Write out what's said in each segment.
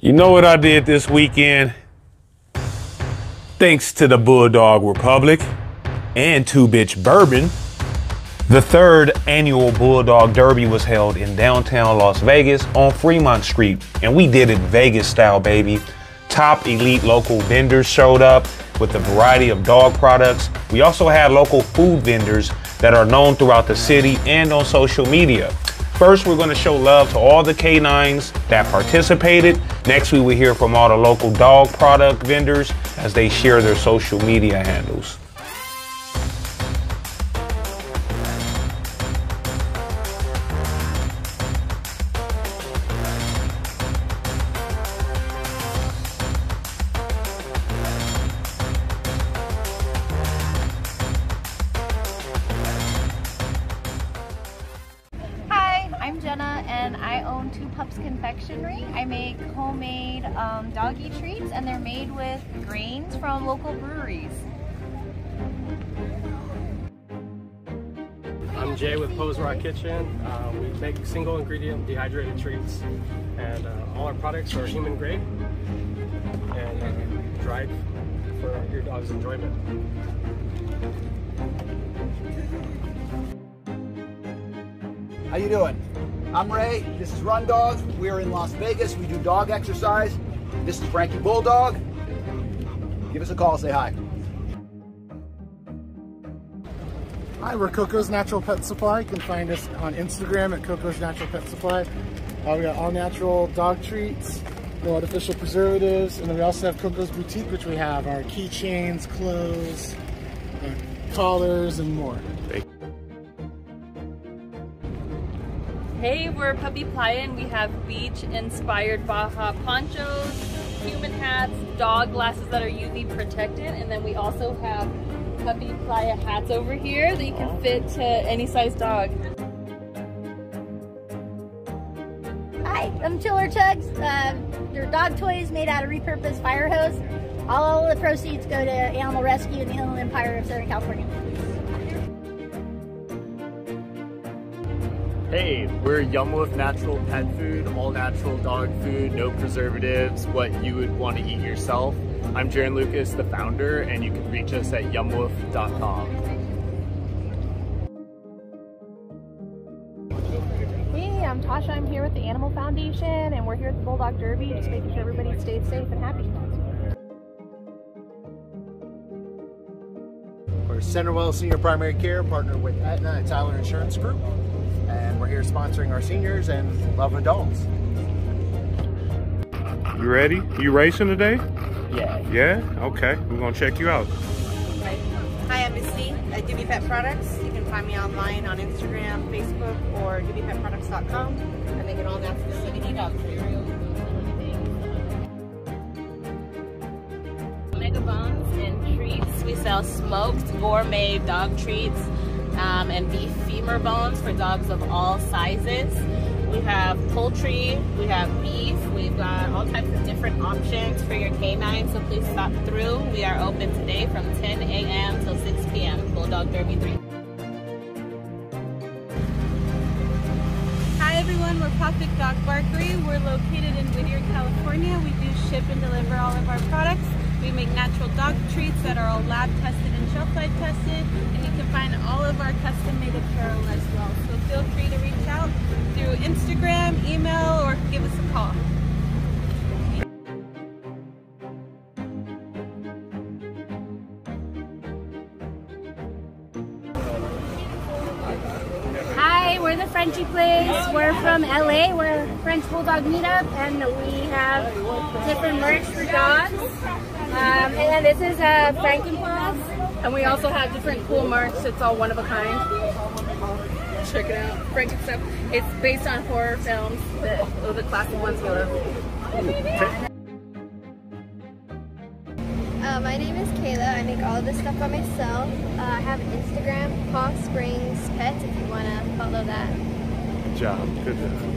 You know what I did this weekend? Thanks to the Bulldog Republic and 2Bitch Bourbon, the third annual Bulldog Derby was held in downtown Las Vegas on Fremont Street, and we did it Vegas style, baby. Top elite local vendors showed up with a variety of dog products. We also had local food vendors that are known throughout the city and on social media. First, we're going to show love to all the canines that participated. Next, we will hear from all the local dog product vendors as they share their social media handles. I'm Jenna and I own Two Pups Confectionery. I make homemade doggy treats and they're made with grains from local breweries. I'm Jay with Pose Rock Kitchen. We make single ingredient dehydrated treats and all our products are human grade and dried for your dog's enjoyment. How you doing? I'm Ray, this is Run Dog. We're in Las Vegas, we do dog exercise. This is Frankie Bulldog. Give us a call, say hi. Hi, we're Coco's Natural Pet Supply. You can find us on Instagram at Coco's Natural Pet Supply. We got all natural dog treats, no artificial preservatives, and then we also have Coco's Boutique, which we have our keychains, clothes, collars, and more. Hey, we're Puppy Playa and we have beach-inspired Baja ponchos, human hats, dog glasses that are UV protected, and then we also have Puppy Playa hats over here that you can fit to any size dog. Hi, I'm Chiller Chugs. They're dog toys made out of repurposed fire hose. All the proceeds go to Animal Rescue and the Inland Empire of Southern California. Hey, we're Yum Wolf Natural Pet Food, all natural dog food, no preservatives, what you would want to eat yourself. I'm Jaron Lucas, the founder, and you can reach us at yumwolf.com. Hey, I'm Tasha. I'm here with the Animal Foundation, and we're here at the Bulldog Derby, just making sure everybody stays safe and happy. We're Centerwell Senior Primary Care, partner with Aetna and Tyler Insurance Group. And we're here sponsoring our seniors and love adults. You ready? You racing today? Yeah. Yeah? Okay, we're gonna check you out. Hi, I'm Misty at Doobie Pet Products. You can find me online on Instagram, Facebook, or doobiepetproducts.com. I make an all-natural CBD dog treat. Mega Bones and treats. We sell smoked gourmet dog treats and beef femur bones for dogs of all sizes. We have poultry, we have beef, we've got all types of different options for your canine, so please stop through. We are open today from 10 a.m. till 6 p.m. Bulldog Derby 3. Hi everyone, we're Puppic Dog Barkery. We're located in Whittier, California. We do ship and deliver all of our products. We make natural dog treats that are all lab tested and shelf life tested, and you can find all of our custom made apparel as well. So feel free to reach out through Instagram, email, or give us a call. Hi, we're the Frenchie Place. We're from LA. We're French Bulldog Meetup, and we have different merch for dogs. And then this is Frankenpaws. And we also have different cool merch. It's all one of a kind. Check it out. Franken stuff. It's based on horror films, the classic ones you love. My name is Kayla. I make all of this stuff by myself. I have an Instagram, Paw Springs Pets, if you want to follow that. Good job. Good job.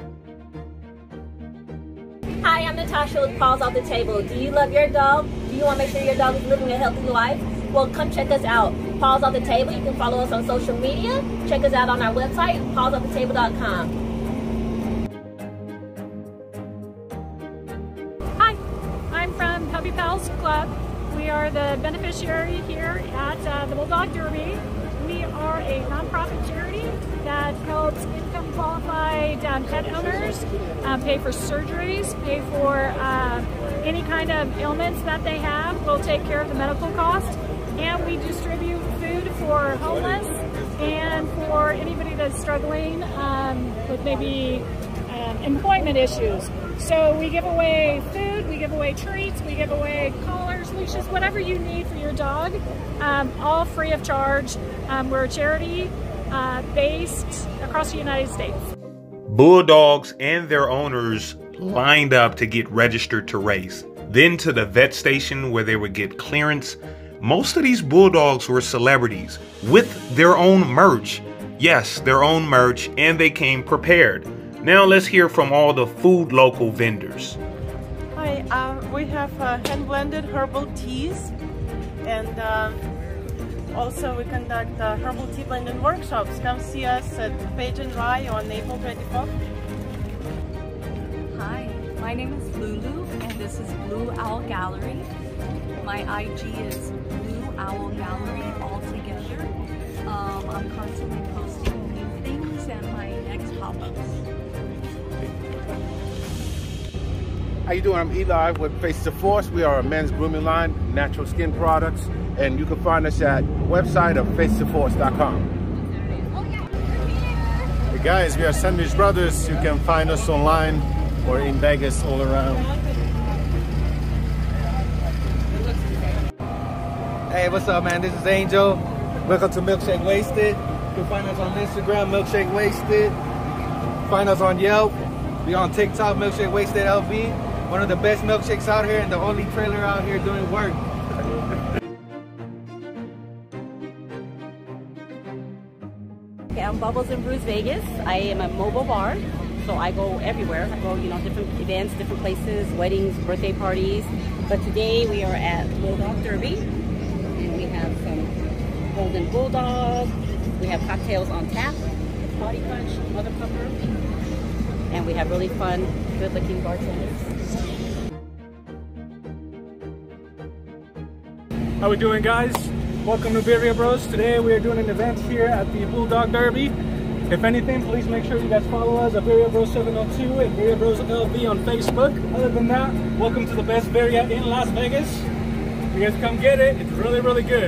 Hi, I'm Natasha with Paws Off the Table. Do you love your dog? Do you want to make sure your dog is living a healthy life? Well, come check us out. Paws Off the Table. You can follow us on social media. Check us out on our website, pawsofthetable.com. Pals Club. We are the beneficiary here at the Bulldog Derby. We are a nonprofit charity that helps income qualified pet owners pay for surgeries, pay for any kind of ailments that they have. We'll take care of the medical cost, and we distribute food for homeless and for anybody that's struggling with maybe employment issues. So we give away food, we give away treats, we give away collars, leashes, whatever you need for your dog, all free of charge. We're a charity based across the United States. Bulldogs and their owners lined up to get registered to race, then to the vet station where they would get clearance. Most of these bulldogs were celebrities with their own merch. Yes, their own merch, and they came prepared. Now let's hear from all the food local vendors. Hi, we have hand-blended herbal teas, and also we conduct herbal tea blending workshops. Come see us at Page and Rye on April 24th. Hi, my name is Lulu, and this is Blue Owl Gallery. My IG is Blue Owl Gallery altogether. I'm constantly posting new things and my next pop-ups. How you doing? I'm Eli with Faces of Force. We are a men's grooming line, natural skin products, and you can find us at website of facesofforce.com. Hey guys, we are Sandwich Brothers. You can find us online or in Vegas all around. Hey, what's up, man? This is Angel. Welcome to Milkshake Wasted. You can find us on Instagram, Milkshake Wasted. Find us on Yelp. We on TikTok, Milkshake Wasted LV. One of the best milkshakes out here and the only trailer out here doing work. Okay, I'm Bubbles in Brews Vegas. I am a mobile bar, so I go everywhere. I go, different events, different places, weddings, birthday parties. But today we are at Bulldog Derby, and we have some Golden Bulldog. We have cocktails on tap, Body Punch, Mother Pupper, and we have really fun, good-looking bartenders. How we doing, guys? Welcome to Birria Bros. Today we are doing an event here at the Bulldog Derby. If anything, please make sure you guys follow us at Birria Bros 702 and Birria Bros LV on Facebook. Other than that, welcome to the best birria in Las Vegas. You guys come get it. It's really, really good.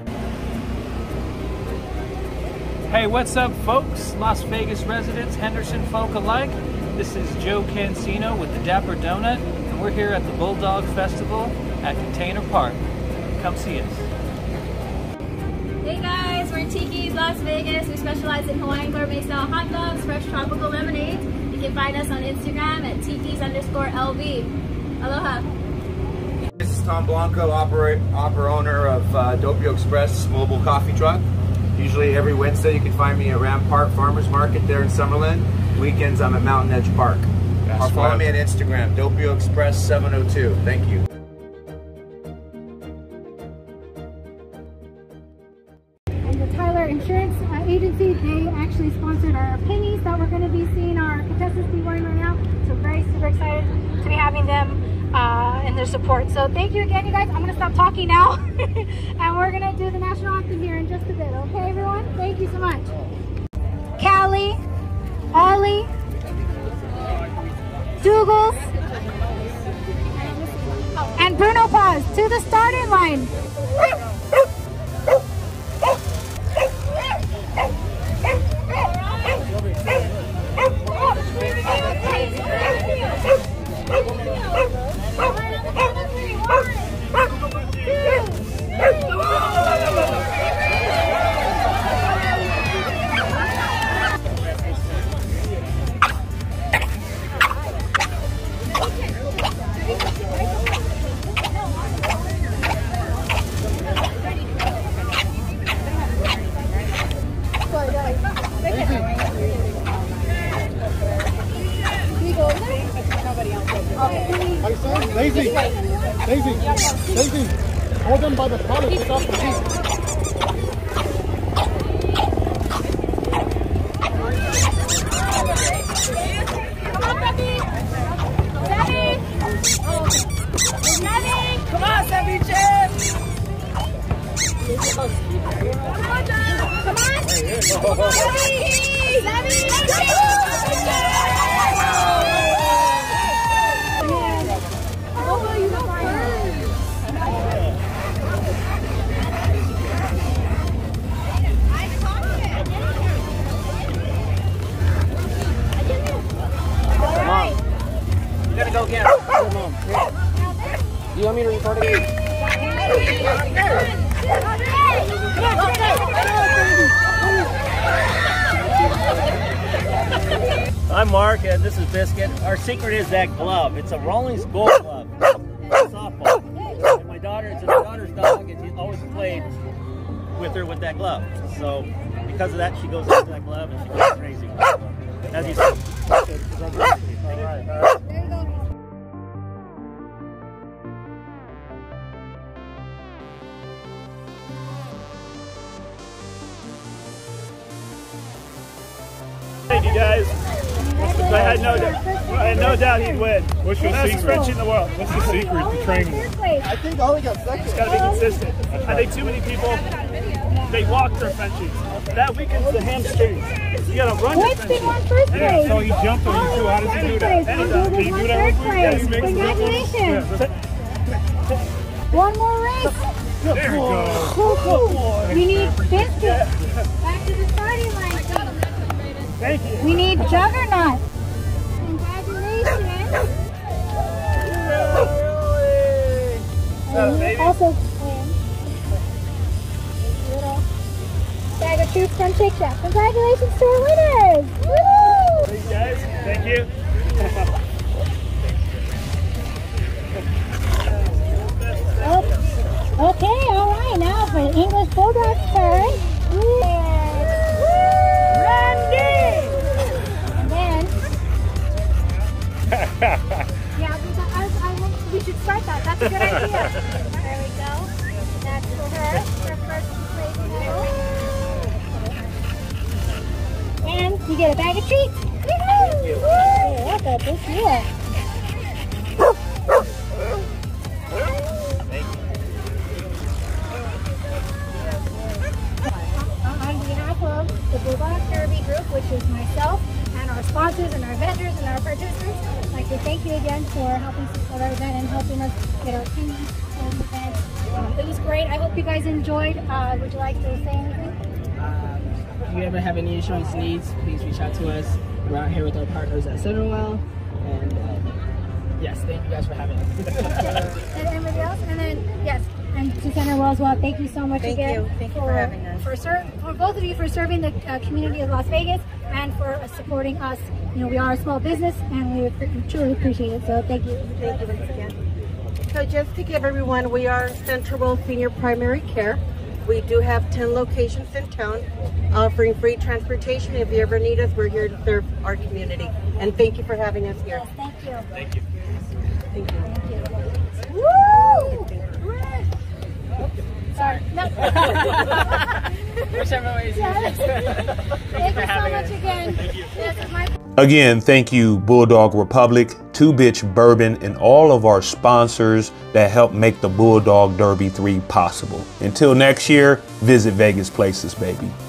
Hey, what's up, folks? Las Vegas residents, Henderson folk alike. This is Joe Cancino with the Dapper Donut, and we're here at the Bulldog Festival at Container Park. Come see us. Hey guys, we're Tiki's Las Vegas. We specialize in Hawaiian gourmet style hot dogs, fresh tropical lemonade. You can find us on Instagram at Tiki's_LV. Aloha. This is Tom Blanco, owner of Doppio Express mobile coffee truck. Usually every Wednesday you can find me at Ram Park Farmers Market there in Summerlin. Weekends I'm at Mountain Edge Park. Or follow me on Instagram, Doppio Express 702. Thank you. Insurance agency, they actually sponsored our pennies that we're going to be seeing our contestants be wearing right now. So very super excited to be having them and their support. So thank you again, you guys. I'm going to stop talking now and we're going to do the national anthem here in just a bit. Okay, everyone? Thank you so much. Callie, Ollie, Douglas, and Bruno Paz to the starting line. Lazy, hold them by the collar, take off the seat. Come on, Becky! Daddy! Daddy! Mom, you gotta go get it. Here, Mom. Here. You want me to record it? I'm Mark, and this is Biscuit. Our secret is that glove. It's a Rawlings Gold glove. It's softball. And my daughter's dog, and she's always played with her with that glove. So because of that, she goes into that glove and she goes crazy. As you see. All right. Thank you guys. I had no doubt he'd win. What's your Fastest secret? Frenchie in the world. What's the secret to training? I think Ollie got second. It's got to be consistent. I think too many people, they walk their Frenchies. That weakens the hamstrings. You got to run your Frenchies. Yeah, so he jumped on you too. How does he do that? Can you do that real quick? Yeah, he makes Congratulations. One more race. There we go. Cool. We need Biscuit. Back to the starting line. Thank you. We need Juggernaut. Congratulations. Also, little bag of troops from Shake Shack. Congratulations to our winners. Woo! Thank you guys. Thank you. Okay, all right. Now for the English Bulldog's turn. Randy! And then, yeah, we should start that. That's a good idea. There we go. That's for her. Her first place medal. And you get a bag of treats. Woo! What a big deal. On behalf of the Bulldog Derby group, which is myself and our sponsors and our vendors and our participants, I'd like to thank you again for helping support our event and helping us get our team on the event. It was great. I hope you guys enjoyed. Would you like to say anything? If you ever have any insurance needs, please reach out to us. We're out here with our partners at Centerwell. And yes, thank you guys for having us. And everybody else? And then, yes, and to Centerwell as well. Thank you so much again. Thank you for having us. For both of you for serving the community of Las Vegas and for supporting us. You know, we are a small business and we truly appreciate it. So thank you. Thank you once again. So just to give everyone, we are Centerwell Senior Primary Care. We do have 10 locations in town, offering free transportation. If you ever need us, we're here to serve our community. And thank you for having us here. Yes, thank you. Thank you. Thank you. Thank you. Woo! Sorry. No. Whichever way is Thank you so having much us. again. Thank you. Yes, it's my Again, thank you, Bulldog Republic, 2Bitch Bourbon, and all of our sponsors that help make the Bulldog Derby 3 possible. Until next year, visit Vegas Places, baby.